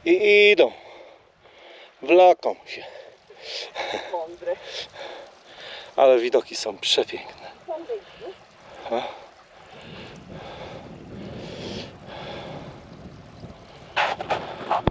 I idą. Wloką się. Mądre. Ale widoki są przepiękne. Są wyjście. A?